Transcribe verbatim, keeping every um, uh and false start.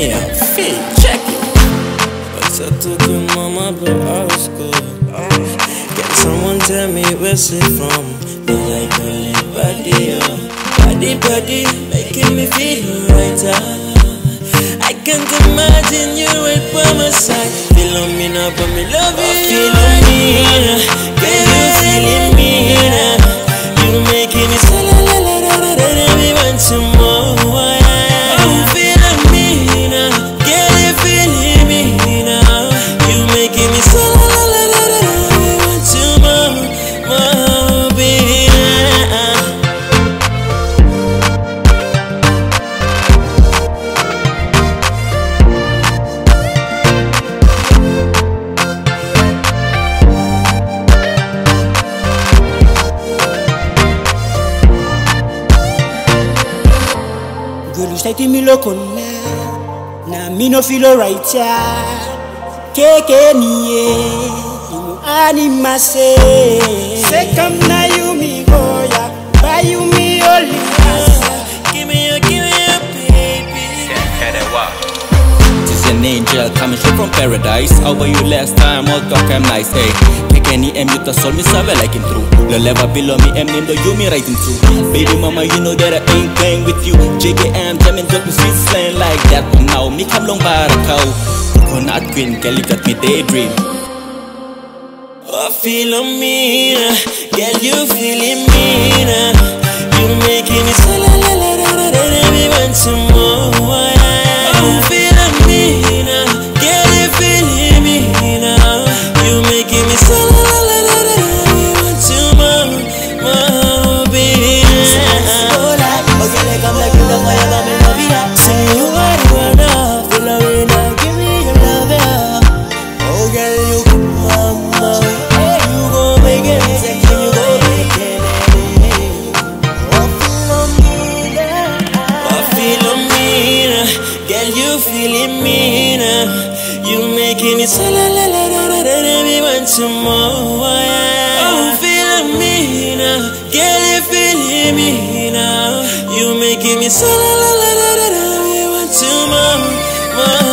me a feel, check it. But I told your mama, but I was good. Can someone tell me where's it from? Be like only body, oh. Body, body, making me feel right. I can't imagine you right by my side. Feel on me now, but me love you. Feel on me, can you feel me now? You making me so la la la la la la. We want some more. Oh, feel on me now, can you feel me now? You making me so la la la la la la. We want some more, more, baby. Girl, stay to me loco now. Now me no feel alright, yeah. Keke niye, you anima say. Say come now you me go ya, buy you me only. Give me your, give me your baby. She's an angel coming straight from paradise. How about you last time? All talk I'm nice, hey. Any M you to solve me serve like him through. The level below me M name the you me writing through. Baby mama, you know that I ain't playing with you. J K M jamming up with sweet slang like that. But now me come long barakau. Coconut queen, girl you got me daydream. Oh, feel on me, uh, girl you feeling me now. You making me so la la la la la la. We want some more. Oh, feel on me now, girl you feeling me now. You making me so la la la la la. We want some more, more, baby. Oh, like, oh, girl, I come like you don't want to me love you. Say you are the one now, feel the way now, give me your love, yeah. Oh, girl, you mama, you gon' make it sexy, you gon' make it. Oh, feel on me now. Oh, feel on me now, girl, you feeling me now. You making me so la la la la la la. We want some more. Oh, feel on me now, girl, you feeling me now. You making me so la la la la la la. We want some more, more.